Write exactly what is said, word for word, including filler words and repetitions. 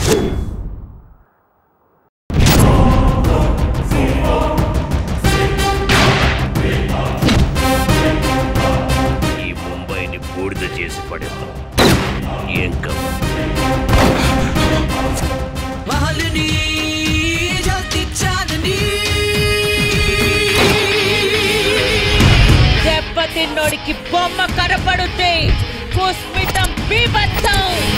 ఈ ముంబైని బూడిద చేసి పడేద్దాం. ఏం కాదు. మాలిని జ్యోతి చాలని దెబ్బతిన్నోడికి బొమ్మ కనపడుతే కుస్మితం బీభత్సం.